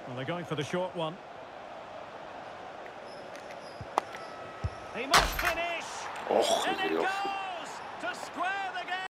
Well, they're going for the short one. He must finish. Oh, And it geliyor. goes to square the game.